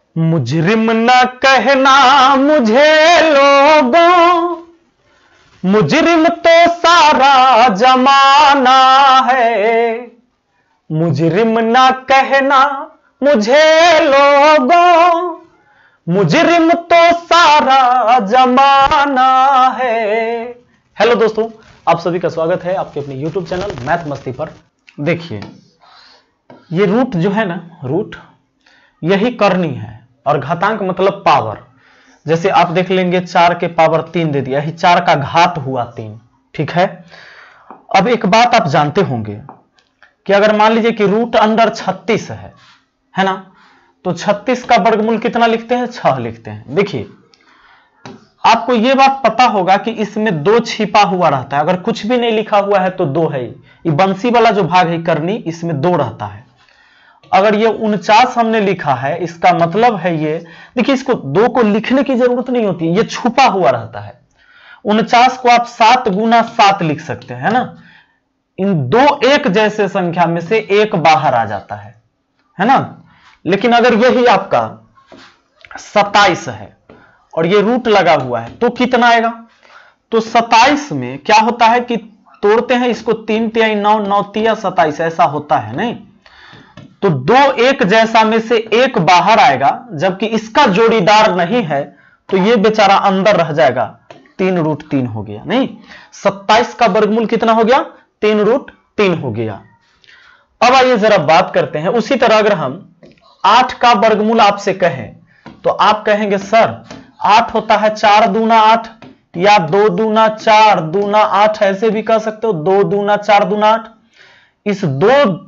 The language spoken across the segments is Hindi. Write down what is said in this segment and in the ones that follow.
मुजरिम न कहना मुझे लोगों, मुजरिम तो सारा जमाना है। मुजरिम न कहना मुझे लोगों, मुजरिम तो सारा जमाना है। हेलो दोस्तों, आप सभी का स्वागत है आपके अपने YouTube चैनल मैथ मस्ती पर। देखिए, ये रूट जो है ना, रूट यही करनी है और घातांक मतलब पावर। जैसे आप देख लेंगे 4 के पावर 3 दे दिया, यही 4 का घात हुआ 3। ठीक है। अब एक बात आप जानते होंगे कि अगर मान लीजिए कि रूट अंडर 36 है ना, तो 36 का वर्गमूल कितना लिखते हैं? 6 लिखते हैं। देखिए, आपको यह बात पता होगा कि इसमें 2 छिपा हुआ रहता है। अगर कुछ भी नहीं लिखा हुआ है तो 2 है। ये बंसी वाला जो भाग है करनी, इसमें 2 रहता है। अगर ये 49 हमने लिखा है, इसका मतलब है ये, देखिए इसको 2 को लिखने की जरूरत नहीं होती है, ये छुपा हुआ रहता है। 49 को आप 7 गुना 7 लिख सकते हैं ना। इन 2 एक जैसे संख्या में से एक बाहर आ जाता है ना। लेकिन अगर यही आपका 27 है और ये रूट लगा हुआ है तो कितना आएगा? तो 27 में क्या होता है कि तोड़ते हैं इसको, 3 तिहाई 9, 9 तिया 27, ऐसा होता है नहीं। तो 2 एक जैसा में से एक बाहर आएगा, जबकि इसका जोड़ीदार नहीं है, तो ये बेचारा अंदर रह जाएगा। 3 रूट 3 हो गया नहीं। 27 का वर्गमूल कितना हो गया? 3 रूट 3 हो गया। अब आइए जरा बात करते हैं। उसी तरह अगर हम 8 का वर्गमूल आपसे कहें तो आप कहेंगे सर 8 होता है 4 दूना 8 या 2 दूना 4 दूना 8, ऐसे भी कह सकते हो 2 दूना 4 दूना 8। इस 2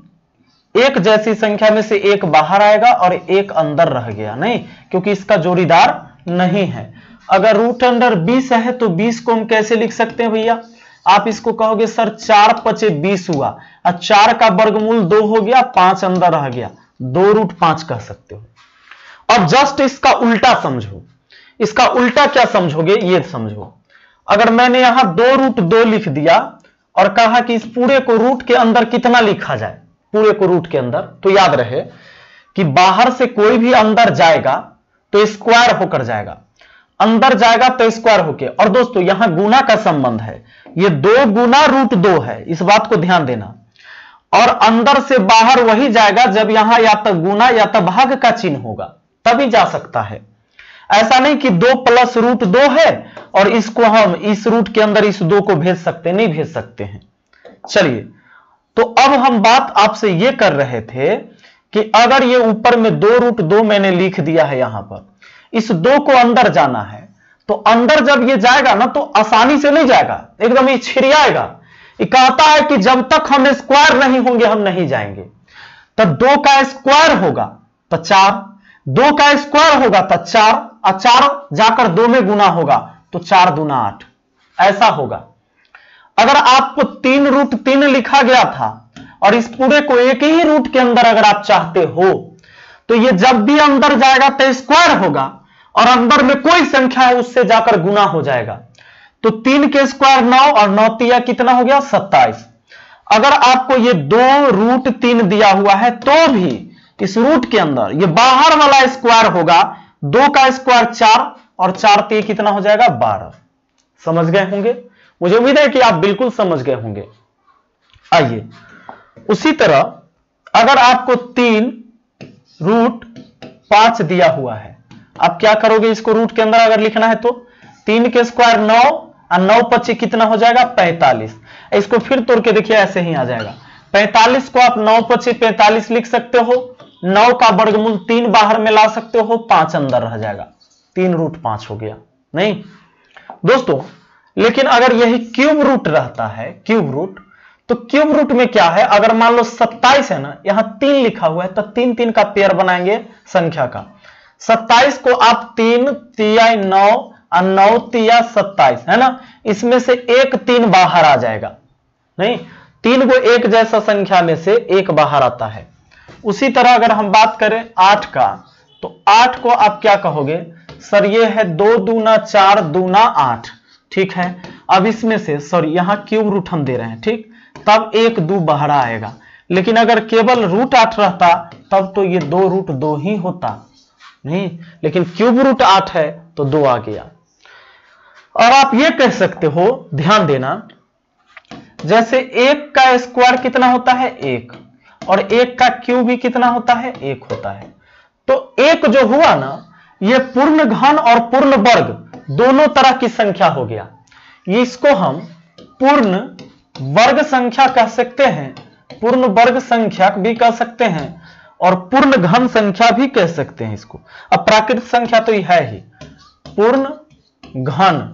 एक जैसी संख्या में से एक बाहर आएगा और एक अंदर रह गया नहीं, क्योंकि इसका जोड़ीदार नहीं है। अगर रूट अंडर 20 है तो 20 को हम कैसे लिख सकते हैं भैया? आप इसको कहोगे सर 4 पचे 20 हुआ, और 4 का वर्गमूल 2 हो गया, 5 अंदर रह गया, 2 रूट 5 कह सकते हो। अब जस्ट इसका उल्टा समझो। इसका उल्टा क्या समझोगे ये समझो। अगर मैंने यहां 2 रूट 2 लिख दिया और कहा कि इस पूरे को रूट के अंदर कितना लिखा जाए, पूरे को रूट के अंदर, तो याद रहे कि बाहर से कोई भी अंदर जाएगा तो स्क्वायर होकर जाएगा, अंदर जाएगा तो स्क्वायर होके। और दोस्तों यहां गुना का संबंध है, ये 2 गुना रूट 2 है, इस बात को ध्यान देना। और अंदर से बाहर वही जाएगा जब यहां या तो गुना या तो भाग का चिन्ह होगा, तभी जा सकता है। ऐसा नहीं कि 2 प्लस रूट 2 है और इसको हम इस रूट के अंदर इस 2 को भेज सकते, नहीं भेज सकते हैं। चलिए, तो अब हम बात आपसे यह कर रहे थे कि अगर ये ऊपर में 2 रूट 2 मैंने लिख दिया है, यहां पर इस 2 को अंदर जाना है, तो अंदर जब ये जाएगा ना तो आसानी से नहीं जाएगा, एकदम ये छिड़ियाएगा। ये कहता है कि जब तक हम स्क्वायर नहीं होंगे हम नहीं जाएंगे। तब 2 का स्क्वायर होगा तो 4, 2 का स्क्वायर होगा तो 4, और 4 जाकर 2 में गुना होगा तो 4 दूना 8, ऐसा होगा। अगर आपको 3 रूट 3 लिखा गया था और इस पूरे को एक ही रूट के अंदर अगर आप चाहते हो, तो ये जब भी अंदर जाएगा तो स्क्वायर होगा और अंदर में कोई संख्या है उससे जाकर गुना हो जाएगा। तो 3 के स्क्वायर 9 और 9 तिया कितना हो गया? 27। अगर आपको ये 2 रूट 3 दिया हुआ है तो भी इस रूट के अंदर ये बाहर वाला स्क्वायर होगा, 2 का स्क्वायर 4 और 4 तिया कितना हो जाएगा? 12। समझ गए होंगे? मुझे उम्मीद है कि आप बिल्कुल समझ गए होंगे। आइए, उसी तरह अगर आपको 3 रूट 5 दिया हुआ है, आप क्या करोगे? इसको रूट के अंदर अगर लिखना है तो 3 के स्क्वायर 9 और 9 पच्चीस कितना हो जाएगा? 45। इसको फिर तोड़ के देखिए, ऐसे ही आ जाएगा। 45 को आप 9 पच्चीस 45 लिख सकते हो। 9 का वर्गमूल 3 बाहर में ला सकते हो, 5 अंदर रह जाएगा, 3 रूट 5 हो गया नहीं दोस्तों। लेकिन अगर यही क्यूब रूट रहता है, क्यूब रूट, तो क्यूब रूट में क्या है? अगर मान लो 27 है ना, यहां 3 लिखा हुआ है, तो 3 3 का पेयर बनाएंगे संख्या का। 27 को आप 3 तिया 9 और 9 तिया 27 है ना, इसमें से एक 3 बाहर आ जाएगा नहीं। 3 को एक जैसा संख्या में से एक बाहर आता है। उसी तरह अगर हम बात करें 8 का, तो 8 को आप क्या कहोगे? सर ये है 2 दूना 4 दूना 8। ठीक है। अब इसमें से सॉरी यहां क्यूब रूट हम दे रहे हैं, ठीक, तब 1 2 बाहर आएगा। लेकिन अगर केवल रूट 8 रहता तब तो ये 2 रूट 2 ही होता। नहीं, लेकिन क्यूब रूट 8 है तो 2 आ गया। और आप ये कह सकते हो, ध्यान देना, जैसे 1 का स्क्वायर कितना होता है 1, और 1 का क्यूब भी कितना होता है 1 होता है। तो 1 जो हुआ ना, ये पूर्ण घन और पूर्ण वर्ग दोनों तरह की संख्या हो गया। इसको हम पूर्ण वर्ग संख्या कह सकते हैं, पूर्ण वर्ग संख्या भी कह सकते हैं, और पूर्ण घन संख्या भी कह सकते हैं इसको। अब प्राकृत संख्या तो यह है ही, पूर्ण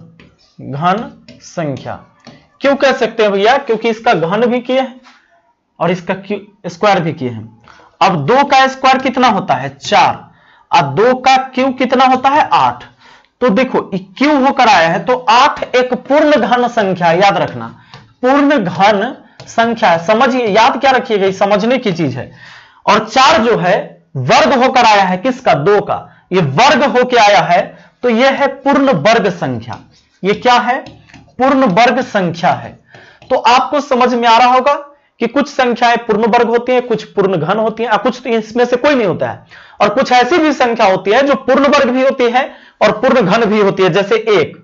घन संख्या क्यों कह सकते हैं भैया? क्योंकि इसका घन भी किए हैं और इसका स्क्वायर भी किए हैं। अब 2 का स्क्वायर कितना होता है 4, और 2 का क्यूब कितना होता है 8। तो देखो क्यूब होकर आया है, तो 8 एक पूर्ण घन संख्या, याद रखना, पूर्ण घन संख्या है। समझिए, याद क्या रखिएगा, ये समझने की चीज है। और 4 जो है वर्ग होकर आया है, किसका? 2 का, ये वर्ग होकर आया है, तो यह है पूर्ण वर्ग संख्या। ये क्या है? पूर्ण वर्ग संख्या है। तो आपको समझ में आ रहा होगा कि कुछ संख्याएं पूर्ण वर्ग होती हैं, कुछ पूर्ण घन होती हैं, कुछ तो इसमें से कोई नहीं होता है, और कुछ ऐसी भी संख्या होती है जो पूर्ण वर्ग भी होती है और पूर्ण घन भी होती है। जैसे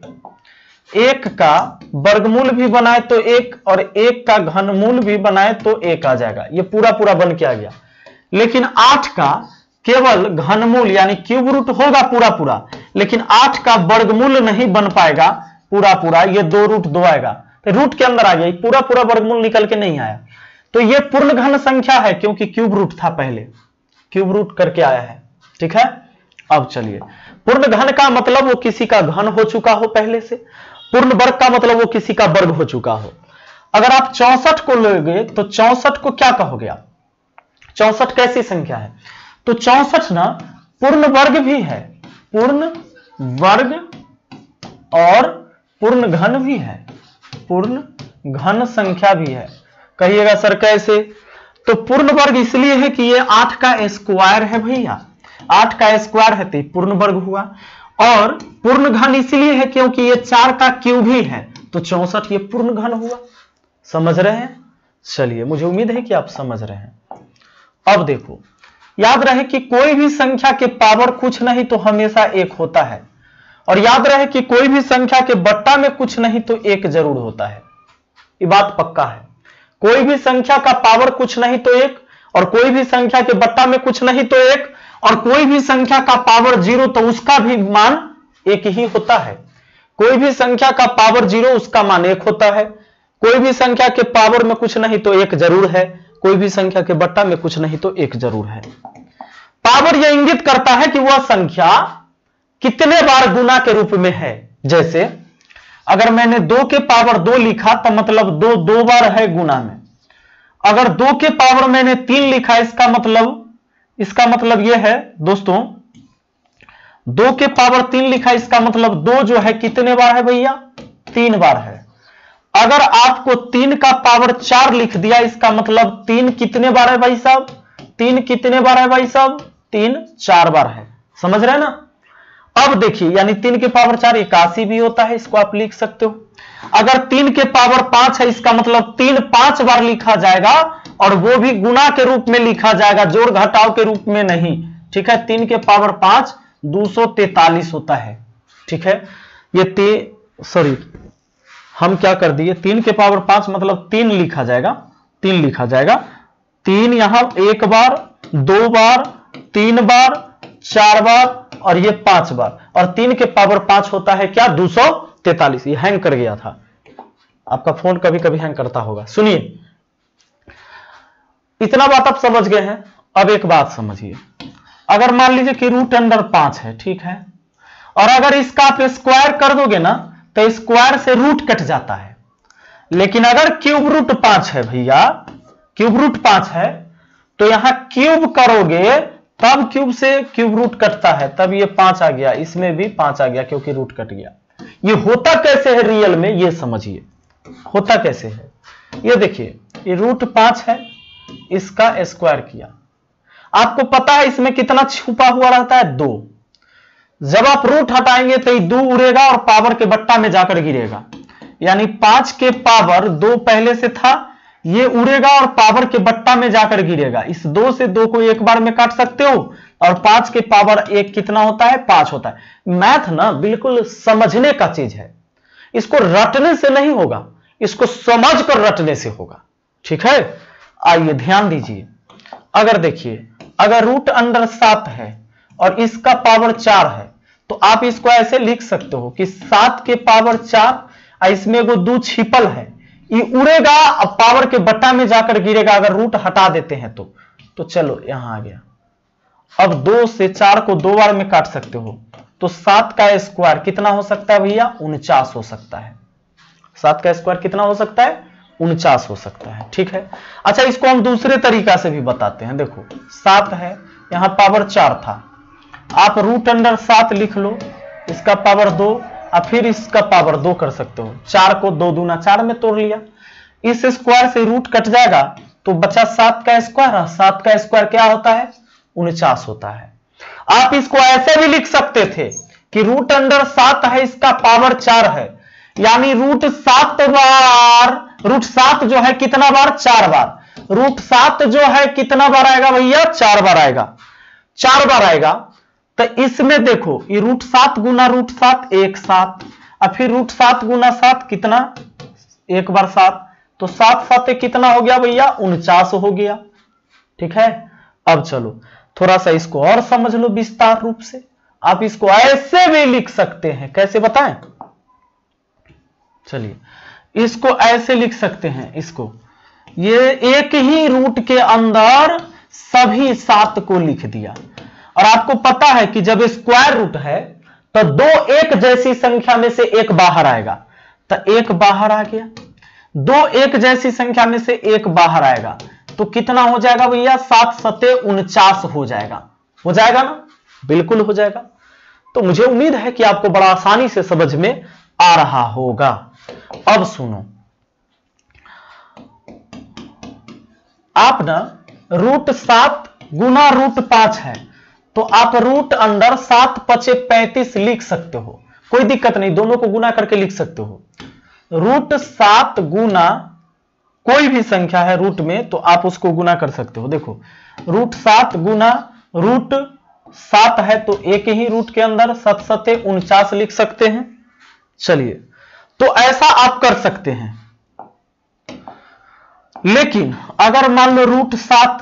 1 का वर्गमूल भी बनाए तो 1, और 1 का घनमूल भी बनाए तो 1 आ जाएगा, ये पूरा पूरा बन के आ गया। लेकिन 8 का केवल घनमूल यानी क्यूब रूट होगा पूरा पूरा, लेकिन 8 का वर्गमूल नहीं बन पाएगा पूरा पूरा, ये 2 रूट 2 आएगा, तो रूट के अंदर आ गया, पूरा पूरा वर्गमूल निकल के नहीं आया। तो ये पूर्ण घन संख्या है, क्योंकि क्यूब रूट था पहले, क्यूब रूट करके आया है। ठीक है, अब चलिए, पूर्ण घन का मतलब वो किसी का घन हो चुका हो पहले से, पूर्ण वर्ग का मतलब वो किसी का वर्ग हो चुका हो। अगर आप 64 को लोगे तो 64 को क्या कहोगे आप? 64 कैसी संख्या है? तो 64 ना पूर्ण वर्ग भी है, पूर्ण वर्ग और पूर्ण घन भी है, पूर्ण घन संख्या भी है। कहिएगा सर कैसे? तो पूर्ण वर्ग इसलिए है कि ये 8 का स्क्वायर है भैया, 8 का स्क्वायर है तो पूर्ण वर्ग हुआ, और पूर्ण घन इसलिए है क्योंकि ये 4 का क्यूब ही है, तो 64 ये पूर्ण घन हुआ। समझ रहे हैं? चलिए, मुझे उम्मीद है कि आप समझ रहे हैं। अब देखो, याद रहे कि कोई भी संख्या के पावर कुछ नहीं तो हमेशा 1 होता है, और याद रहे कि कोई भी संख्या के बट्टा में कुछ नहीं तो 1 जरूर होता है। ये बात पक्का है। कोई भी संख्या का पावर कुछ नहीं तो 1, और कोई भी संख्या के बट्टा में कुछ नहीं तो 1, और कोई भी संख्या का पावर 0 तो उसका भी मान 1 ही होता है। कोई भी संख्या का पावर 0 उसका मान 1 होता है। कोई भी संख्या के पावर में कुछ नहीं तो 1 जरूर है, कोई भी संख्या के बट्टा में कुछ नहीं तो 1 जरूर है। पावर यह इंगित करता है कि वह संख्या कितने बार गुना के रूप में है। जैसे अगर मैंने 2 के पावर 2 लिखा तो मतलब 2 बार है गुना में। अगर 2 के पावर मैंने 3 लिखा, इसका मतलब यह है दोस्तों, 2 के पावर 3 लिखा, इसका मतलब 2 जो है कितने बार है भैया? 3 बार है। अगर आपको 3 का पावर 4 लिख दिया, इसका मतलब 3 कितने बार है भाई साहब? 3 कितने बार है भाई साहब? 3 4 बार है। समझ रहे हैं ना? अब देखिए, यानी 3 के पावर 4 81 भी होता है, इसको आप लिख सकते हो। अगर 3 के पावर 5 है, इसका मतलब 3 5 बार लिखा जाएगा, और वो भी गुना के रूप में लिखा जाएगा, जोड़ घटाव के रूप में नहीं। ठीक है, 3 के पावर 5 243 होता है। ठीक है, ये हम क्या कर दिए, 3 के पावर 5 मतलब 3 लिखा जाएगा, 3 लिखा जाएगा। 3 यहां 1 बार, 2 बार, 3 बार, 4 बार, और ये 5 बार, और 3 के पावर 5 होता है क्या? 243। ये हैंग कर गया था, आपका फोन कभी कभी हैंग करता होगा। सुनिए, इतना बात आप समझ गए हैं। अब एक बात समझिए, अगर मान लीजिए कि रूट अंडर 5 है, ठीक है, और अगर इसका आप स्क्वायर कर दोगे ना तो स्क्वायर से रूट कट जाता है। लेकिन अगर क्यूब रूट 5 है भैया, क्यूब रूट 5 है, तो यहां क्यूब करोगे तब क्यूब से क्यूब रूट कटता है, तब ये 5 आ गया, इसमें भी 5 आ गया क्योंकि रूट कट गया। ये होता कैसे है रियल में, ये समझिए होता कैसे है। ये देखिए, ये रूट 5 है, इसका स्क्वायर किया, आपको पता है इसमें कितना छुपा हुआ रहता है? 2। जब आप रूट हटाएंगे तो ये 2 उड़ेगा और पावर के बट्टा में जाकर गिरेगा, यानी 5 के पावर 2 पहले से था, ये उड़ेगा और पावर के बट्टा में जाकर गिरेगा। इस 2 से 2 को एक बार में काट सकते हो, और 5 के पावर 1 कितना होता है? 5 होता है। मैथ ना बिल्कुल समझने का चीज है, इसको रटने से नहीं होगा, इसको समझ कर रटने से होगा। ठीक है, आइए ध्यान दीजिए। अगर देखिए, अगर रूट अंडर 7 है और इसका पावर 4 है, तो आप इसको ऐसे लिख सकते हो कि 7 के पावर 4, इसमें वो 2 छिपल है, ये उड़ेगा, अब पावर के बट्टा में जाकर गिरेगा अगर रूट हटा देते हैं तो चलो यहां आ गया। अब 2 से 4 को 2 बार में काट सकते हो, तो 7 का स्क्वायर कितना हो सकता है भैया? 49 हो सकता है। 7 का स्क्वायर कितना हो सकता है? 49 हो सकता है। ठीक है, अच्छा इसको हम दूसरे तरीका से भी बताते हैं। देखो 7 है, यहां पावर 4 था, आप रूट अंडर 7 लिख लो, इसका पावर 2 और फिर इसका पावर 2 कर सकते हो। 4 को 2 दूना 4 में तोड़ लिया, इस स्क्वायर से रूट कट जाएगा तो बचा 7 का स्क्वायर। 7 का स्क्वायर क्या होता है? 49 होता है। आप इसको ऐसे भी लिख सकते थे कि रूट अंडर 7 है, इसका पावर 4 है, यानी रूट 7 बार, रूट 7 जो है कितना बार? 4 बार। रूट 7 जो है कितना बार आएगा भैया? 4 बार आएगा। 4 बार आएगा, तो इसमें देखो ये रूट 7 गुना रूट 7 1 7, और फिर रूट 7 गुना 7 कितना? 1 बार 7, तो 7 7 कितना हो गया भैया? 49 हो गया। ठीक है, अब चलो थोड़ा सा इसको और समझ लो विस्तार रूप से। आप इसको ऐसे भी लिख सकते हैं, कैसे बताएं? चलिए इसको ऐसे लिख सकते हैं, इसको ये एक ही रूट के अंदर सभी 7 को लिख दिया। और आपको पता है कि जब स्क्वायर रूट है तो 2 एक जैसी संख्या में से एक बाहर आएगा, तो एक बाहर आ गया। 2 एक जैसी संख्या में से एक बाहर आएगा तो कितना हो जाएगा भैया? 7 7 49 हो जाएगा। हो जाएगा ना? बिल्कुल हो जाएगा। तो मुझे उम्मीद है कि आपको बड़ा आसानी से समझ में आ रहा होगा। अब सुनो, आप ना रूट 7 गुना रूट 5 है, तो आप रूट अंडर 7 5 35 लिख सकते हो, कोई दिक्कत नहीं, दोनों को गुना करके लिख सकते हो। रूट 7 गुना कोई भी संख्या है रूट में, तो आप उसको गुना कर सकते हो। देखो रूट 7 गुना रूट 7 है, तो एक ही रूट के अंदर 7 7 49 लिख सकते हैं। चलिए, तो ऐसा आप कर सकते हैं। लेकिन अगर मान लो रूट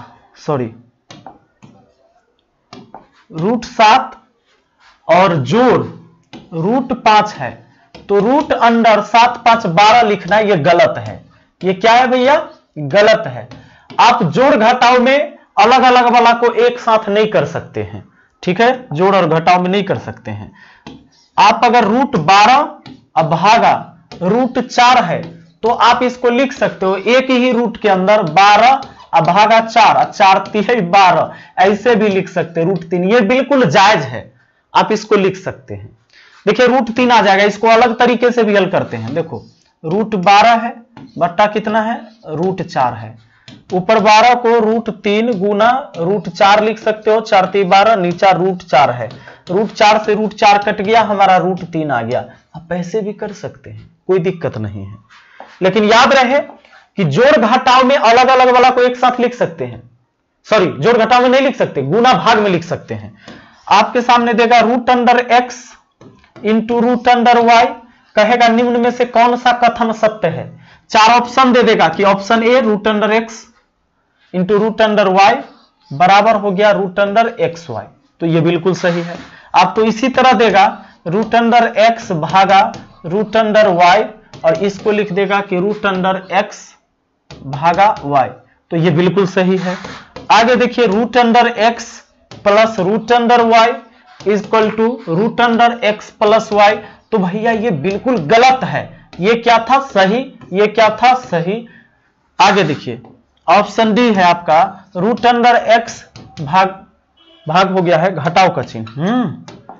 7 और जोड़ रूट 5 है, तो रूट अंडर 7 5 12 लिखना यह गलत है। ये क्या है भैया? गलत है। आप जोड़ घटाव में अलग अलग वाला को एक साथ नहीं कर सकते हैं। ठीक है, जोड़ और घटाव में नहीं कर सकते हैं। आप अगर रूट 12 अब भागा रूट 4 है, तो आप इसको लिख सकते हो एक ही रूट के अंदर 12 अब भागा 4, 4 3 12, ऐसे भी लिख सकते हैं। रूट 3 ये बिल्कुल जायज है, आप इसको लिख सकते हैं। देखिए रूट 3 आ जाएगा, इसको अलग तरीके से भी हल करते हैं। देखो रूट 12 है बट्टा कितना है? रूट 4 है। ऊपर 12 को रूट 3 गुना रूट 4 लिख सकते हो, 4 3 12, नीचा रूट 4 है। रूट 4 से रूट 4 कट गया, हमारा रूट 3 आ गया। आप ऐसे भी कर सकते हैं, कोई दिक्कत नहीं है। लेकिन याद रहे कि जोड़ घटाव में अलग अलग वाला को एक साथ लिख सकते हैं। सॉरी, जोड़ घटाव में नहीं लिख सकते, गुना भाग में लिख सकते हैं। आपके सामने देगा root under x into root under y, कहेगा निम्न में से कौन सा कथन सत्य है? 4 ऑप्शन दे देगा कि option A root under x into root under y बराबर हो गया रूट अंडर एक्स वाई, तो ये बिल्कुल सही है। आपको इसी तरह देगा रूट अंडर एक्स भागा रूट अंडर वाई, और इसको लिख देगा कि रूट अंडर एक्स भागा वाई, तो ये बिल्कुल सही है। आगे देखिए root under x plus root under y equal to root under x plus y, तो भैया ये बिल्कुल गलत है। ये क्या था? सही। ये क्या था? सही। आगे देखिए ऑप्शन डी है आपका रूट अंडर एक्स भाग हो गया है घटाव का चिन्ह,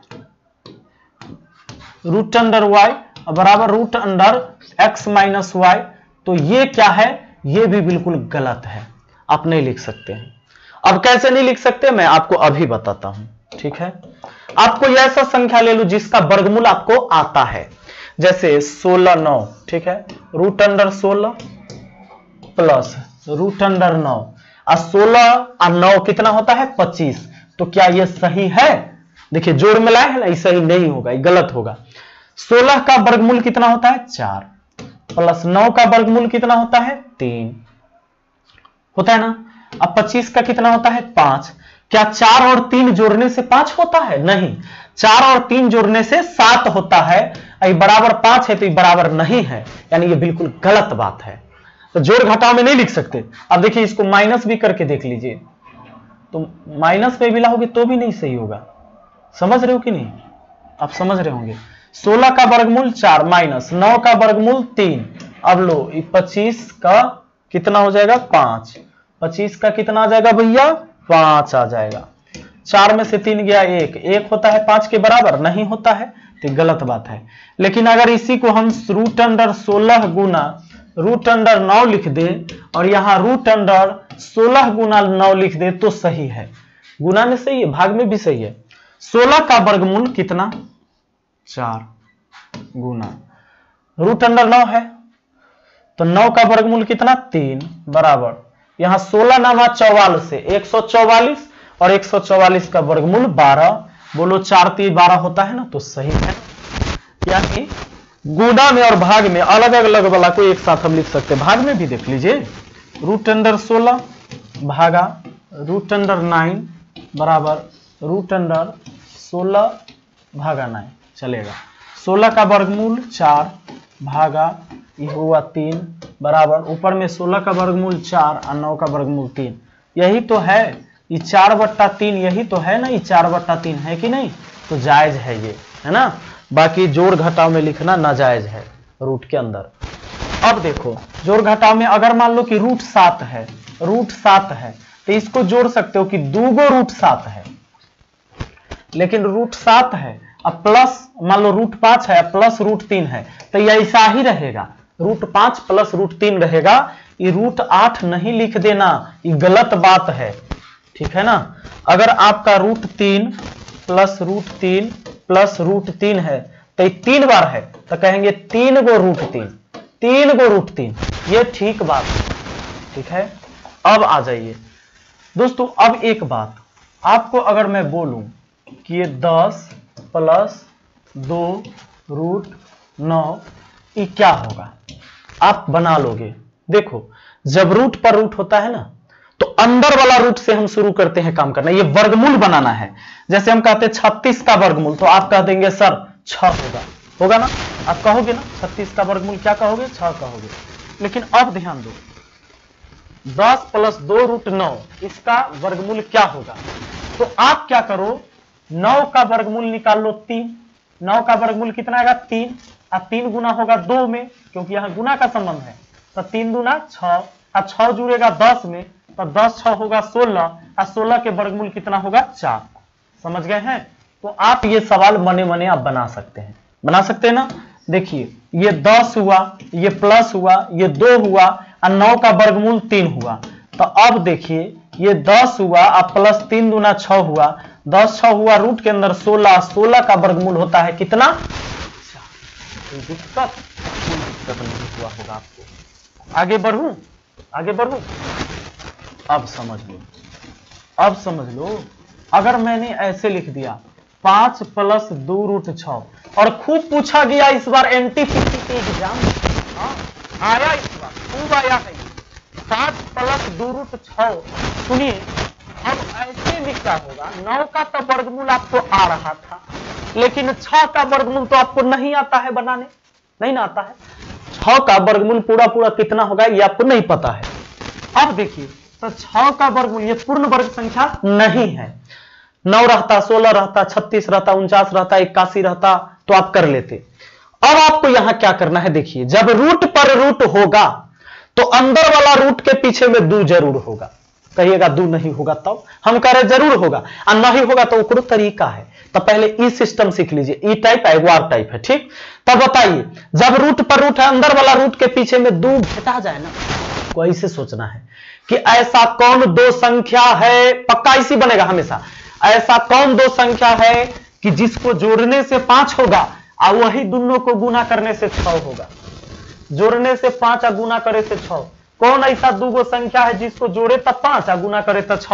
रूट अंडर वाई बराबर root under x minus y, तो ये क्या है? ये भी बिल्कुल गलत है, आप नहीं लिख सकते हैं। अब कैसे नहीं लिख सकते मैं आपको अभी बताता हूं। ठीक है, आपको यह ऐसा संख्या ले लो जिसका वर्गमूल आपको आता है, जैसे 16 9, ठीक है, root under 16 plus root under 9, और 16 और 9 कितना होता है? 25। तो क्या ये सही है? देखिए जोड़ मिलाए है ना, ये सही नहीं होगा, ये गलत होगा। 16 का वर्गमूल कितना होता है? 4 प्लस 9 का वर्गमूल कितना होता है? 3 होता है ना। अब 25 का कितना होता है? 5। क्या 4 और 3 जोड़ने से 5 होता है? नहीं, 4 और 3 जोड़ने से 7 होता है। ये बराबर 5 है तो ये बराबर नहीं है, यानी ये बिल्कुल गलत बात है। तो जोड़ घटाव में नहीं लिख सकते। अब देखिए इसको माइनस भी करके देख लीजिए, तो माइनस में भी लाओगे तो भी नहीं सही होगा। समझ रहे हो कि नहीं? आप समझ रहे होंगे। 16 का वर्गमूल 4 माइनस 9 का वर्गमूल 3। अब लो 25 का कितना हो जाएगा? 5। 25 का कितना आ जाएगा भैया? 5 आ जाएगा। 4 में से 3 गया 1, 1 होता है 5 के बराबर? नहीं होता है, तो गलत बात है। लेकिन अगर इसी को हम √16 गुना √9 लिख दे और यहां √16 गुना 9 लिख दे तो सही है। गुना में सही है, भाग में भी सही है। 16 का वर्गमूल कितना? 4 गुना √9 है, तो 9 का वर्गमूल कितना? 3 बराबर यहां 16 नामा 44 से 144 और 144 का वर्गमूल 12। बोलो 4 3 12 होता है ना, तो सही है। यानी गुणा में और भाग में अलग अलग वाला को एक साथ हम लिख सकते हैं। भाग में भी देख लीजिए, √16 भागा √9 बराबर √16 भागा 9 चलेगा। 16 का वर्गमूल 4 भागा ये हुआ 3 बराबर ऊपर में 16 का वर्गमूल 4 और 9 का वर्गमूल 3। यही तो है, ये 4/3 यही तो है ना, ये 4/3 है कि नहीं? तो जायज है ये, है ना। बाकी जोड़ घटाव में लिखना नाजायज है रूट के अंदर। अब देखो जोड़ घटाव में अगर मान लो कि √7 है, √7 है तो इसको जोड़ सकते हो कि 2 गो √7 है, लेकिन √7 है अब प्लस मान लो √5 है प्लस √3 है, तो ये ऐसा ही रहेगा, √5 प्लस √3 रहेगा। ये √8 नहीं लिख देना, ये गलत बात है, ठीक है ना। अगर आपका √3 प्लस √3 प्लस √3 है तो ये 3 बार है, तो कहेंगे 3 गो √3, 3 गो √3, ये ठीक बात है, ठीक है। अब आ जाइए दोस्तों, अब एक बात आपको अगर मैं बोलूं कि ये 10 प्लस 2 √9 ये क्या होगा, आप बना लोगे। देखो जब रूट पर रूट होता है ना, तो अंदर वाला रूट से हम शुरू करते हैं काम करना। ये वर्गमूल बनाना है। जैसे हम कहते हैं 36 का वर्गमूल, तो आप कह देंगे सर 6 होगा ना, आप कहोगे ना 36 का वर्गमूल क्या कहोगे? 6 कहोगे। लेकिन अब ध्यान दो, 10 प्लस 2 √9 इसका वर्गमूल क्या होगा? तो आप क्या करो, 9 का वर्गमूल निकाल लो 3। 9 का वर्गमूल कितना आएगा? 3। अब 3 गुना होगा 2 में, क्योंकि यहां गुना का संबंध है, तो 3 दूना 6, अब 6 जुड़ेगा 10 में, तो 10 6 होगा 16, और 16 के वर्गमूल कितना होगा? 4। समझ गए हैं? तो आप ये सवाल मने मने आप बना सकते हैं, बना सकते हैं ना। देखिए ये 10 हुआ, ये प्लस हुआ, ये 2 हुआ, और 9 का वर्गमूल 3 हुआ। तो अब देखिए ये 10 हुआ और प्लस 3 दूना 6 हुआ, 10 6 हुआ रूट के अंदर 16, 16 का वर्गमूल होता है कितना? 4। कोई दिक्कत नहीं हुआ होगा आपको। आगे बढ़ूं, आगे बढ़ूं। अब समझ लो, अब समझ लो, अगर मैंने ऐसे लिख दिया 5 प्लस 2 √6, और खूब पूछा गया इस बार एनटीपीसी के एग्जाम में, आया इस बार खूब आया है 5 प्लस 2 √6। सुनिए अब ऐसे लिखा होगा, 9 का तो वर्गमूल आपको आ रहा था, लेकिन 6 का वर्गमूल तो आपको नहीं आता है बनाने, नहीं ना आता है। 6 का वर्गमूल पूरा पूरा कितना होगा ये आपको नहीं पता है। अब देखिए तो 6 का वर्गमूल ये पूर्ण वर्ग संख्या नहीं है। 9 रहता, 16 रहता, 36 रहता, 49 रहता, 81 रहता, तो आप कर लेते। अब आपको यहां क्या करना है, देखिए जब रूट पर रूट होगा तो अंदर वाला रूट के पीछे में 2 जरूर होगा। कहिएगा 2 नहीं होगा, तब हम कह रहे जरूर होगा, और नहीं होगा तो ओकरो तरीका है। तो पहले ई सिस्टम सीख लीजिए, ई टाइप एगवार टाइप है, ठीक। तब बताइए जब रूट पर रूट है, अंदर वाला रूट के पीछे में 2 घटा जाए ना, को ऐसे सोचना है कि ऐसा कौन 2 संख्या है, पक्का इसी बनेगा हमेशा, ऐसा कौन 2 संख्या है कि जिसको जोड़ने से 5 होगा और वही दोनों को गुना करने से 6 होगा। जोड़ने से 5 और गुना करे से 6, कौन ऐसा 2 गो संख्या है जिसको जोड़े तब 5 और गुना करे तो 6?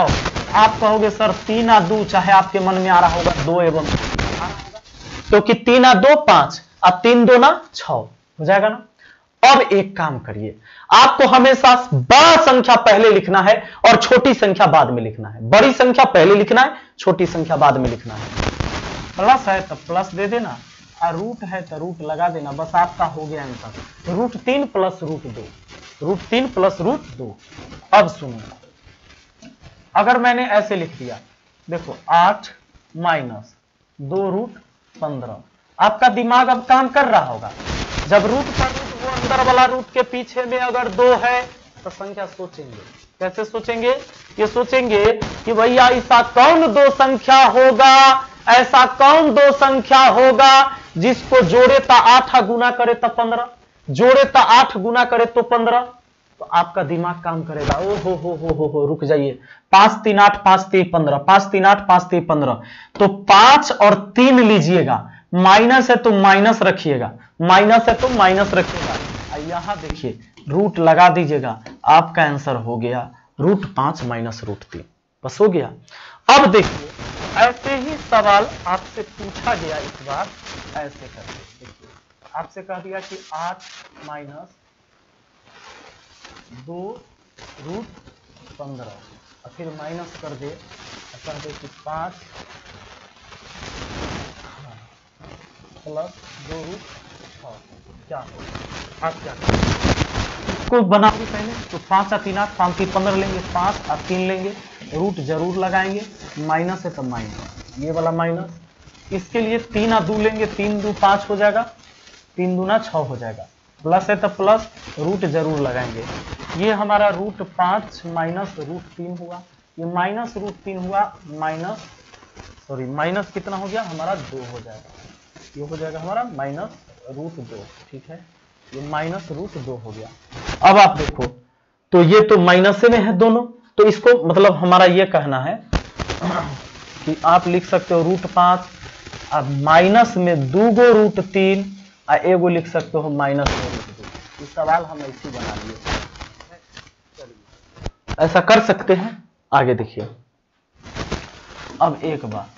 आप कहोगे सर 3 आ 2, चाहे आपके मन में आ रहा होगा 2 एवं क्योंकि 3 आ 2 5 और 3 2 ना 6 हो जाएगा ना। अब एक काम करिए, आपको हमेशा बड़ा संख्या पहले लिखना है और छोटी संख्या बाद में लिखना है। बड़ी संख्या पहले लिखना है, छोटी संख्या बाद में लिखना है। प्लस है तो प्लस दे देना, और रूट है तो रूट लगा देना, बस आपका हो गया आंसर। √3 + √2, √3 + √2। अब सुनिए, अगर मैंने ऐसे लिख दिया, देखो 8 - 2√15, आपका दिमाग अब काम कर रहा होगा। जब रूट पर रूट, वो अंदर वाला रूट के पीछे में अगर 2 है तो संख्या सोचेंगे, कैसे सोचेंगे? ये सोचेंगे कि भैया ऐसा कौन 2 संख्या होगा, ऐसा कौन 2 संख्या होगा जिसको जोड़े तो 8 गुना करे तो 15, जोड़े तो 8 गुना करे तो 15। तो आपका दिमाग काम करेगा, ओ हो, रुक जाइए, 5 3 8 5 3 15, 5 3 8 5 3 15, तो 5 और 3 लीजिएगा, माइनस है तो माइनस रखिएगा, माइनस है तो माइनस रखिएगा, यहां देखिए रूट लगा दीजिएगा, आपका आंसर हो गया √5 - √3, बस हो गया। अब देखिए, ऐसे ही सवाल आपसे पूछा गया इस बार, ऐसे करके देखिए, आपसे कह दिया कि 8 - 2√15, और फिर माइनस कर दे कि 5 + 2√6, क्या हो? आप क्या इसको बना भी पहले तो 5 और 3 8, 5 3 15 लेंगे, 5 और 3 लेंगे, रूट जरूर लगाएंगे, माइनस है तो माइनस, ये वाला माइनस, इसके लिए 3 और 2 लेंगे, 3 2 5 हो जाएगा, 3 दूना 6 हो जाएगा, प्लस है तो प्लस, रूट जरूर लगाएंगे। ये हमारा √5 - √3 हुआ, ये -√3 हुआ, माइनस कितना हो गया हमारा 2 हो जाएगा, ये हो जाएगा हमारा -√2, ठीक है, ये -√2 हो गया। अब आप देखो, तो ये तो माइनस में है दोनों, तो इसको मतलब हमारा ये कहना है कि आप लिख सकते हो √5, अब माइनस में 2 गो √3 और एगो लिख सकते हो -2√2। ये सवाल हम ऐसे बना लिए, ऐसा कर सकते हैं। आगे देखिए, अब एक बात,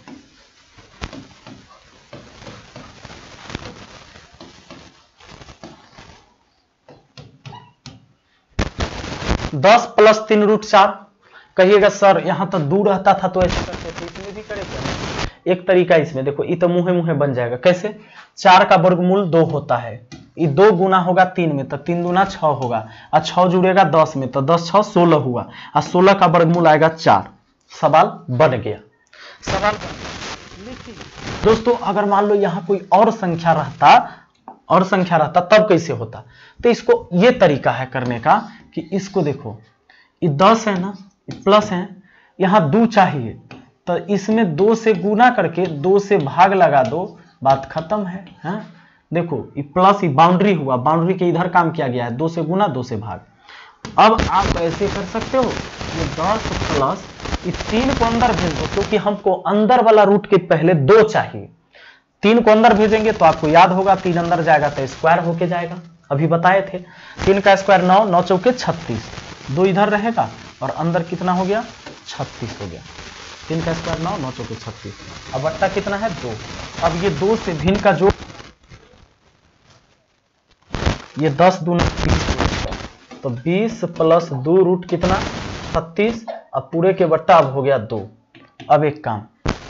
दस प्लस 3√4, कहिएगा सर यहां तो दूर रहता था तो ऐसे करते थे, इसमें भी करेंगे। एक तरीका इसमें देखो, ये तो मुहे मुहे बन जाएगा, कैसे? 4 का वर्गमूल 2 होता है, ये 2 गुना होगा 3 में तो 3 दूना 6 होगा, और 6 जुड़ेगा 10 में तो 10 6 16 हुआ, और 16 का वर्गमूल आएगा 4। सवाल बन गया, सवाल बन गया। दोस्तों अगर मान लो यहाँ कोई और संख्या रहता तब कैसे होता? तो इसको ये तरीका है करने का कि इसको देखो, ये 10 है ना, प्लस है, यहां 2 चाहिए तो इसमें 2 से गुना करके 2 से भाग लगा दो, बात खत्म है। हाँ? देखो ये प्लस, ये बाउंड्री हुआ, बाउंड्री के इधर काम किया गया है, 2 से गुना 2 से भाग। अब आप ऐसे कर सकते हो, ये 10 प्लस ये 3 को अंदर भेज दो, क्योंकि हमको अंदर वाला रूट के पहले 2 चाहिए, 3 को अंदर भेजेंगे तो आपको याद होगा 3 अंदर जाएगा तो स्क्वायर होके जाएगा, अभी बताए थे 3 का स्क्वायर 9, 9 चौके 36, 2 इधर रहेगा और अंदर कितना हो गया 36 हो गया, 3 का स्क्वायर 9, 9 चौके 36, अब बट्टा कितना है 2। अब ये 2 से भिन्न का जोड़, ये 10 दूना 20, तो 20 प्लस 2 रूट कितना 36, अब पूरे के बट्टा अब हो गया 2। अब एक काम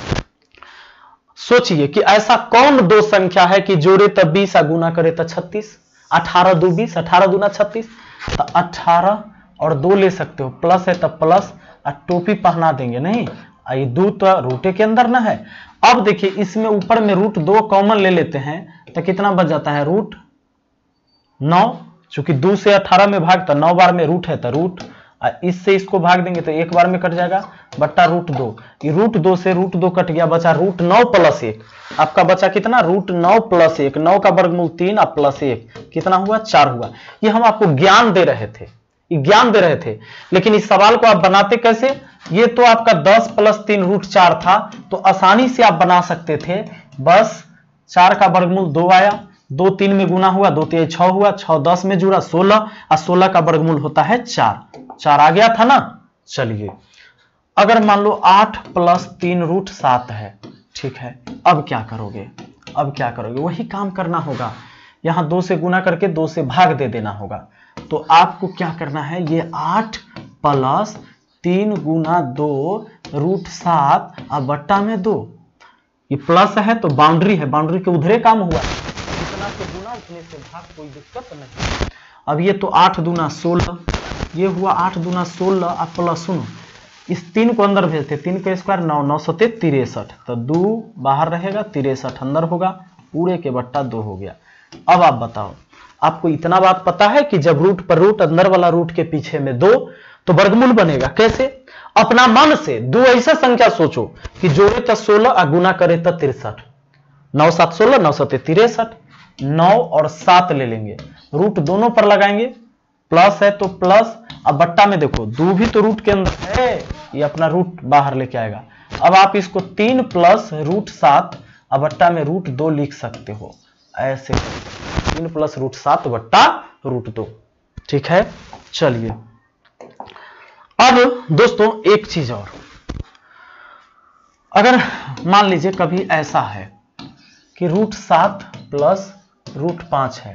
सोचिए कि ऐसा कौन 2 संख्या है कि जोड़े तब 20 और गुना करे तो 36, 18 2 20, 18 दूना 36, तो 18 और 2 ले सकते हो, प्लस है तब प्लस, और टोपी पहना देंगे नहीं, ये 2 तो रूटे के अंदर ना है। अब देखिए इसमें ऊपर में √2 कॉमन ले लेते हैं तो कितना बच जाता है √9, चूंकि 2 से 18 में भागता 9 बार में रूट है तो रूट, इससे इसको भाग देंगे तो एक बार में कट जाएगा, बट्टा √2, ये √2 से √2 कट गया, बचा √9 + 1, आपका बचा कितना √9 + 1, 9 का वर्गमूल 3 और प्लस 1 कितना हुआ 4 हुआ। ये हम आपको ज्ञान दे रहे थे, लेकिन इस सवाल को आप बनाते कैसे? ये तो आपका 10 + 3 √4 था, तो आसानी से आप बना सकते थे, बस 4 का वर्गमूल 2 आया, 2 3 में गुना हुआ, 2 3 6 हुआ, 6 10 में जुड़ा 16, और 16 का वर्गमूल होता है 4 आ गया था ना। चलिए अगर मान लो 8 + 3 √7 है, ठीक है, अब क्या करोगे? अब क्या करोगे? वही काम करना होगा, यहां 2 से गुना करके 2 से भाग दे देना होगा। तो आपको क्या करना है, ये 8 + 3 × 2 √7 अब बट्टा में 2, ये प्लस है तो बाउंड्री है, बाउंड्री के उधरे काम हुआ, इतना से गुना उतने से भाग, कोई दिक्कत नहीं। अब ये तो 8 दूना 16, ये हुआ 8 दूना 16। अब प्लस सुनो, इस 3 को अंदर भेजते, 3 का स्क्वायर 9, 9 सते 63, तो 2 बाहर रहेगा, 63 अंदर होगा, पूरे के बट्टा 2 हो गया। अब आप बताओ, आपको इतना बात पता है कि जब रूट पर रूट, अंदर वाला रूट के पीछे में 2, तो वर्गमूल बनेगा कैसे? अपना मन से 2 ऐसा संख्या सोचो कि जोड़े तो 16 और गुना करे तो 63, 9 7 16, 9 सते 63, 9 और 7 ले लेंगे, रूट दोनों पर लगाएंगे, प्लस है तो प्लस, अब बट्टा में देखो 2 भी तो रूट के अंदर है, ये अपना रूट बाहर लेके आएगा। अब आप इसको 3 + √7 अब बट्टा में √2 लिख सकते हो, ऐसे 3 + √7 बट्टा √2, ठीक है। चलिए अब दोस्तों एक चीज और, अगर मान लीजिए कभी ऐसा है कि √7 + √5 है,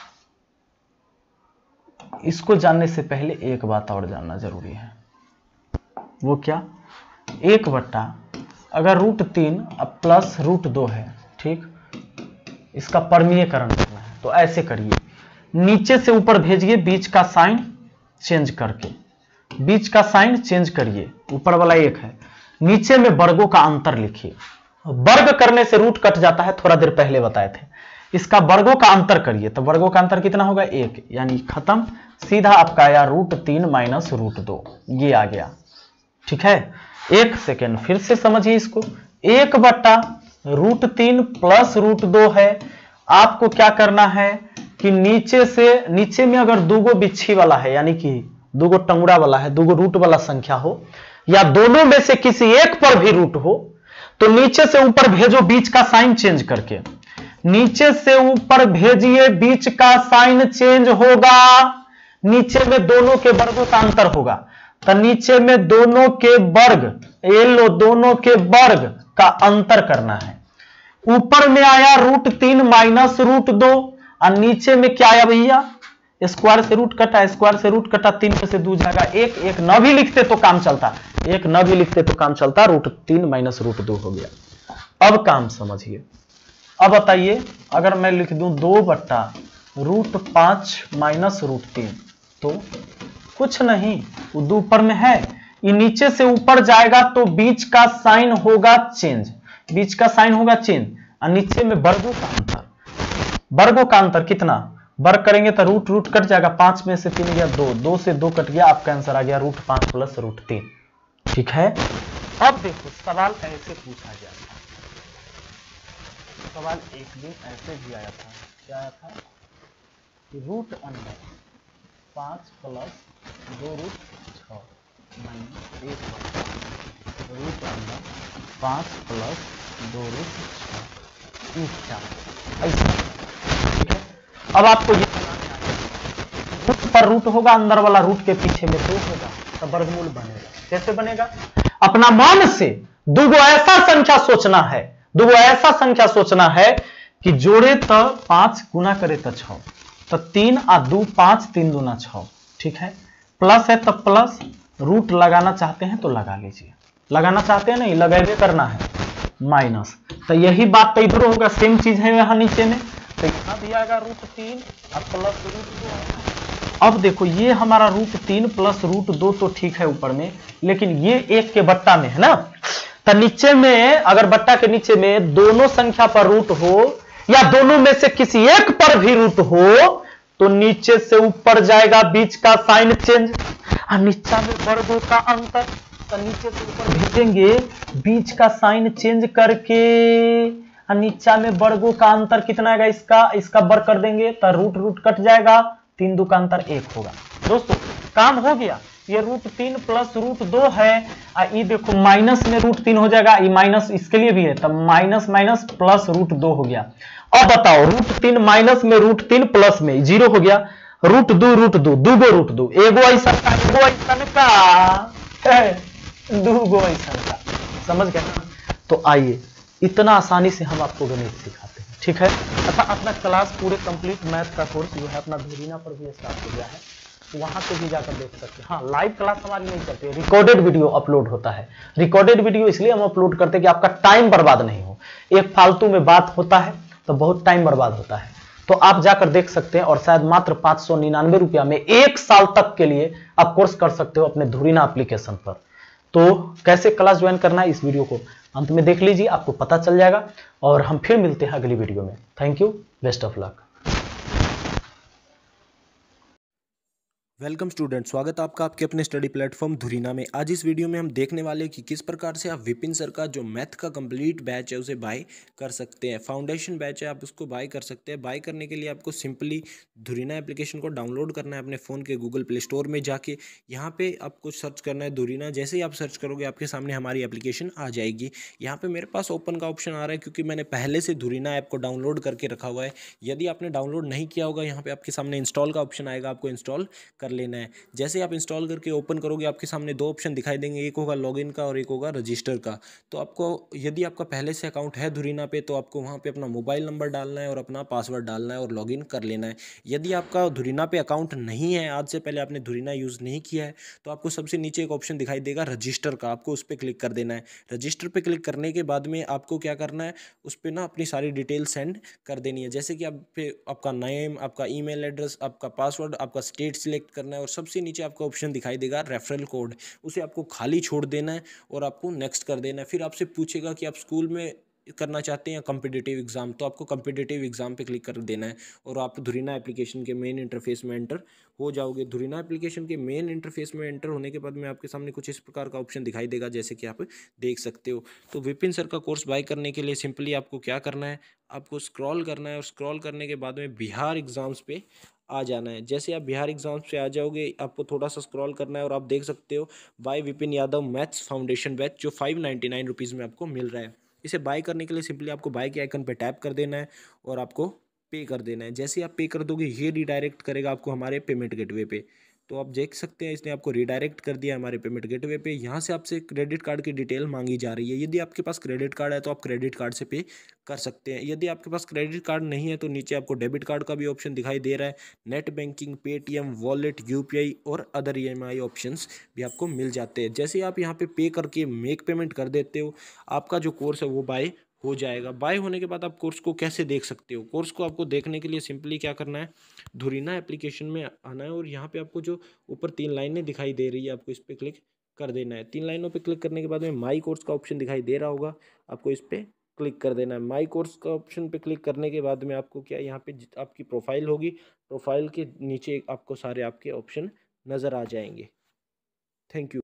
इसको जानने से पहले एक बात और जानना जरूरी है, वो क्या? 1 बट्टा अगर √3 अब प्लस √2 है, ठीक, इसका परमीयकरण करना है तो ऐसे करिए, नीचे से ऊपर भेजिए, बीच का साइन चेंज करके, बीच का साइन चेंज करिए, ऊपर वाला 1 है, नीचे में वर्गों का अंतर लिखिए, वर्ग करने से रूट कट जाता है, थोड़ा देर पहले बताए थे, इसका वर्गों का अंतर करिए, तो वर्गों का अंतर कितना होगा? 1, यानी खत्म, सीधा आपका आया √3 - √2, ये आ गया, ठीक है। 1 सेकेंड फिर से समझिए इसको, 1 बट्टा √3 + √2 है, आपको क्या करना है कि नीचे में अगर 2 बिच्छी वाला है, यानी कि 2 टंगड़ा वाला है, 2 रूट वाला संख्या हो, या दोनों में से किसी एक पर भी रूट हो, तो नीचे से ऊपर भेजो, बीच का साइन चेंज करके, नीचे से ऊपर भेजिए, बीच का साइन चेंज होगा, नीचे में दोनों के वर्गों का अंतर होगा, तो नीचे में दोनों के वर्ग, ये लो, दोनों के वर्ग का अंतर करना है। ऊपर में आया √3 - √2 और नीचे में क्या आया भैया? स्क्वायर से रूट कटा, स्क्वायर से रूट कटा, 3 में से 2 जाएगा 1, 1 न भी लिखते तो काम चलता, 1 न भी लिखते तो काम चलता, √3 - √2 हो गया। अब काम समझिए, अब बताइए, अगर मैं लिख दूं 2 बट्टा √5 - √3, तो कुछ नहीं, वो 2 ऊपर में है, ये नीचे से ऊपर जाएगा तो बीच का साइन होगा चेंज, बीच का साइन होगा चेंज, और नीचे में वर्गों का अंतर, वर्गों का अंतर कितना? वर्ग करेंगे तो रूट कट जाएगा, 5 में से 3 गया 2, 2 से 2 कट गया, आपका आंसर आ गया √5 + √3, ठीक है। अब देखो सवाल ऐसे पूछा गया था, सवाल एक दिन ऐसे भी आया था, क्या आया था कि √5 + 2√6 - 1 √5 + 2√6 ऐसा, ठीक है। अब आपको ये रूट पर रूट होगा, अंदर वाला रूट के पीछे में 2 होगा, तो वर्गमूल बनेगा, कैसे बनेगा? अपना मन से 2 ऐसा संख्या सोचना है, 2 ऐसा संख्या सोचना है कि जोड़े तो 5 गुना करे तो 6, तो 3 और 2 5, 3 दूना 6, ठीक है। प्लस है तो प्लस, रूट लगाना चाहते हैं तो लगा लीजिए, लगाना चाहते हैं नहीं, लगाए करना है, माइनस, तो यही बात तो इधर होगा, सेम चीज है यहां नीचे में, तो यहां भी आएगा √3 और प्लस √2। अब देखो ये हमारा √3 + √2 तो ठीक है ऊपर में, लेकिन ये 1 के बट्टा में है ना, तो नीचे में अगर बट्टा के नीचे में दोनों संख्या पर रूट हो, या दोनों में से किसी एक पर भी रूट हो, तो नीचे से ऊपर जाएगा, बीच का साइन चेंज, और नीचे में वर्गों का अंतर, तो नीचे से ऊपर भेजेंगे, बीच का साइन चेंज करके, और नीचे में वर्गों का अंतर कितना आएगा? इसका वर्ग कर देंगे तो रूट कट जाएगा, 3 2 का अंतर 1 होगा। दोस्तों काम हो गया, ये √3 + √2 है, और ये देखो माइनस में √3 हो जाएगा, ये माइनस इसके लिए भी है, तो माइनस माइनस प्लस √2 हो गया। अब बताओ √3 माइनस में √3 प्लस में 0 हो गया, √2 √2 2 गो √2, एगो ऐसा का एगो ऐसा का है, दूगो ऐसा का, समझ गए ना। तो आइए, इतना आसानी से हम आपको गणित सिखाते हैं, ठीक है। अतः अपना क्लास पूरे कंप्लीट मैथ का कोर्स जो है अपना धुरीना पर भी स्टार्ट हो गया है, तो वहां से भी जाकर देख सकते हैं। हाँ, लाइव क्लास हमारी नहीं चलती है, रिकॉर्डेड वीडियो अपलोड होता है। रिकॉर्डेड वीडियो इसलिए हम अपलोड करते हैं कि आपका टाइम बर्बाद नहीं हो। एक फालतू में बात होता है तो बहुत टाइम बर्बाद होता है, तो आप जाकर देख सकते हैं। और शायद मात्र 599 रुपया में 1 साल तक के लिए आप कोर्स कर सकते हो अपने धुरीना एप्लीकेशन पर। तो कैसे क्लास ज्वाइन करना है, इस वीडियो को अंत में देख लीजिए, आपको पता चल जाएगा। और हम फिर मिलते हैं अगली वीडियो में। Thank you, best of luck. Welcome student, स्वागत है आपका आपके अपने स्टडी प्लेटफॉर्म धुरीना में। आज इस वीडियो में हम देखने वाले हैं कि किस प्रकार से आप विपिन सर का जो मैथ का कंप्लीट बैच है उसे बाय कर सकते हैं। फाउंडेशन बैच है, आप उसको बाय कर सकते हैं। बाय करने के लिए आपको सिंपली धुरीना एप्लीकेशन को डाउनलोड करना है अपने फ़ोन के गूगल प्ले स्टोर में जाके। यहाँ पे आपको सर्च करना है धुरीना। जैसे ही आप सर्च करोगे आपके सामने हमारी एप्लीकेशन आ जाएगी। यहाँ पर मेरे पास ओपन का ऑप्शन आ रहा है क्योंकि मैंने पहले से धुरीना ऐप को डाउनलोड करके रखा हुआ है। यदि आपने डाउनलोड नहीं किया होगा, यहाँ पर आपके सामने इंस्टॉल का ऑप्शन आएगा, आपको इंस्टॉल कर लेना है। जैसे आप इंस्टॉल करके ओपन करोगे आपके सामने दो ऑप्शन दिखाई देंगे, एक होगा लॉगिन का और एक होगा रजिस्टर का। तो आपको यदि आपका पहले से अकाउंट है धुरीना पे तो आपको वहाँ पे अपना मोबाइल नंबर डालना है और अपना पासवर्ड डालना है और लॉगिन कर लेना है। यदि आपका धुरीना पे अकाउंट नहीं है, आज से पहले आपने धुरीना यूज़ नहीं किया है, तो आपको सबसे नीचे एक ऑप्शन दिखाई देगा रजिस्टर का, आपको उस पर क्लिक कर देना है। रजिस्टर पर क्लिक करने के बाद में आपको क्या करना है, उस पर ना अपनी सारी डिटेल सेंड कर देनी है। जैसे कि आप पे आपका नेम, आपका ईमेल एड्रेस, आपका पासवर्ड, आपका स्टेट सिलेक्ट करना है और सबसे नीचे आपको ऑप्शन दिखाई देगा रेफरल कोड, उसे आपको खाली छोड़ देना है और आपको नेक्स्ट कर देना है। फिर आपसे पूछेगा कि आप स्कूल में करना चाहते हैं या कॉम्पिटिटिव एग्जाम, तो आपको कॉम्पिटिटिव एग्जाम पे क्लिक कर देना है और आप धुरीना एप्लीकेशन के मेन इंटरफेस में एंटर हो जाओगे। धुरीना एप्लीकेशन के मेन इंटरफेस में एंटर होने के बाद में आपके सामने कुछ इस प्रकार का ऑप्शन दिखाई देगा, जैसे कि आप देख सकते हो। तो विपिन सर का कोर्स बाय करने के लिए सिंपली आपको क्या करना है, आपको स्क्रॉल करना है और स्क्रॉल करने के बाद में बिहार एग्जाम्स पे आ जाना है। जैसे आप बिहार एग्जाम्स पे आ जाओगे, आपको थोड़ा सा स्क्रॉल करना है और आप देख सकते हो by Vipin Yadav maths foundation batch, जो 599 रुपीज़ में आपको मिल रहा है। इसे बाय करने के लिए सिंपली आपको बाय के आइकन पे टैप कर देना है और आपको पे कर देना है। जैसे आप पे कर दोगे ये रिडायरेक्ट करेगा आपको हमारे पेमेंट गेटवे पे। तो आप देख सकते हैं इसने आपको रिडायरेक्ट कर दिया हमारे पेमेंट गेटवे पे। यहाँ से आपसे क्रेडिट कार्ड की डिटेल मांगी जा रही है। यदि आपके पास क्रेडिट कार्ड है तो आप क्रेडिट कार्ड से पे कर सकते हैं। यदि आपके पास क्रेडिट कार्ड नहीं है तो नीचे आपको डेबिट कार्ड का भी ऑप्शन दिखाई दे रहा है। Net banking, Paytm, wallet, UPI और अदर ईएमआई ऑप्शंस भी आपको मिल जाते हैं। जैसे आप यहाँ पे करके मेक पेमेंट कर देते हो, आपका जो कोर्स है वो बाय हो जाएगा। बाय होने के बाद आप कोर्स को कैसे देख सकते हो, कोर्स को आपको देखने के लिए सिंपली क्या करना है, धुरीना एप्लीकेशन में आना है और यहाँ पे आपको जो ऊपर 3 लाइनें दिखाई दे रही है आपको इस पर क्लिक कर देना है। 3 लाइनों पे क्लिक करने के बाद में माई कोर्स का ऑप्शन दिखाई दे रहा होगा, आपको इस पर क्लिक कर देना है। माई कोर्स का ऑप्शन पे क्लिक करने के बाद में आपको क्या, यहाँ पे आपकी प्रोफाइल होगी, प्रोफाइल के नीचे आपको सारे आपके ऑप्शन नज़र आ जाएंगे। Thank you.